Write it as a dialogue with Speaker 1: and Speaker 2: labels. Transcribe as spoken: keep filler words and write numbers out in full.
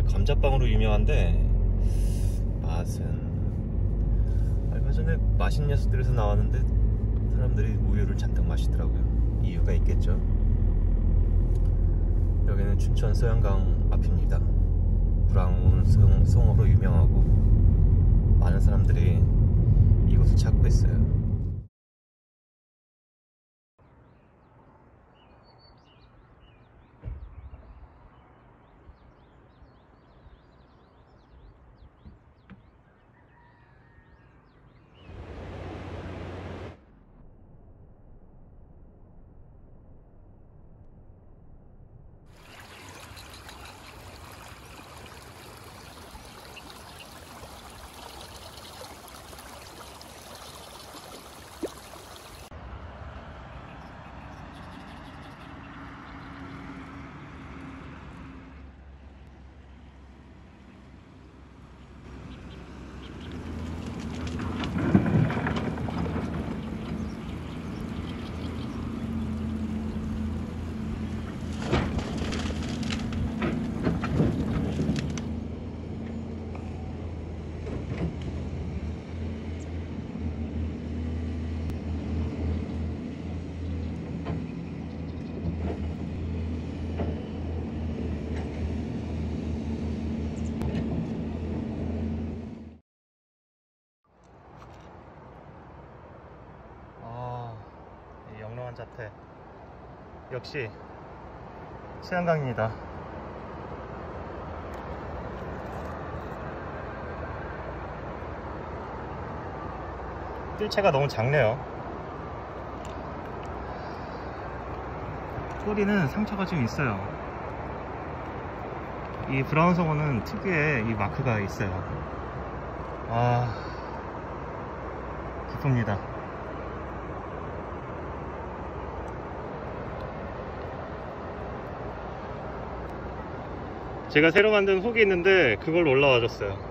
Speaker 1: 여기가 감자빵으로 유명한데 맛은 얼마 전에 맛있는 녀석들에서 나왔는데 사람들이 우유를 잔뜩 마시더라고요. 이유가 있겠죠. 여기는 춘천 서양강 앞입니다. 불황송으로 유명하고 많은 사람들이 이곳을 찾고 있어요. 영롱한 자태 역시 서양강입니다. 뜰채가 너무 작네요. 꼬리는 상처가 좀 있어요. 이 브라운 송어는 특유의 이 마크가 있어요. 아, 기쁩니다. 제가 새로 만든 훅이 있는데 그걸로 올라와 줬어요.